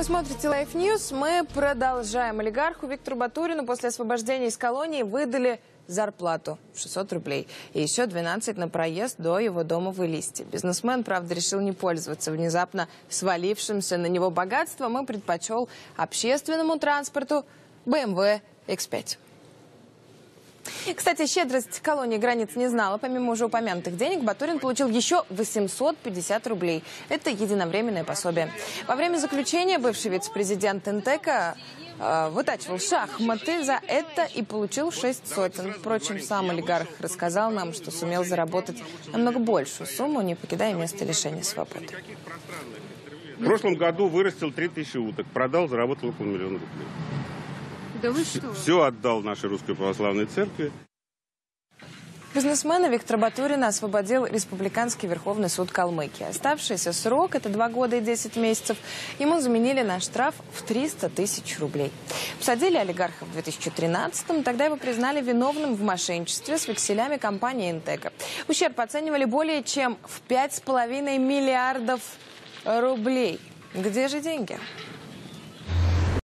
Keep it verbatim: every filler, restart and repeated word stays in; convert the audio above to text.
Вы смотрите Life News. Мы продолжаем. Олигарху Виктору Батурину после освобождения из колонии выдали зарплату в шестьсот рублей. И еще двенадцать на проезд до его дома в Элисте. Бизнесмен, правда, решил не пользоваться внезапно свалившимся на него богатством и предпочел общественному транспорту бэ эм вэ икс пять. Кстати, щедрость колонии границ не знала. Помимо уже упомянутых денег, Батурин получил еще восемьсот пятьдесят рублей. Это единовременное пособие. Во время заключения бывший вице-президент Интека э, вытачивал шахматы за это и получил шесть сотен. Впрочем, сам олигарх рассказал нам, что сумел заработать намного большую сумму, не покидая место лишения свободы. В прошлом году вырастил три тысячи уток, продал, заработал около миллиона рублей. Да вы что? Все отдал нашей Русской Православной Церкви. Бизнесмена Виктора Батурина освободил Республиканский Верховный суд Калмыкии. Оставшийся срок, это два года и десять месяцев, ему заменили на штраф в триста тысяч рублей. Посадили олигарха в две тысячи тринадцатом, тогда его признали виновным в мошенничестве с векселями компании Интека. Ущерб оценивали более чем в пять с половиной миллиардов рублей. Где же деньги?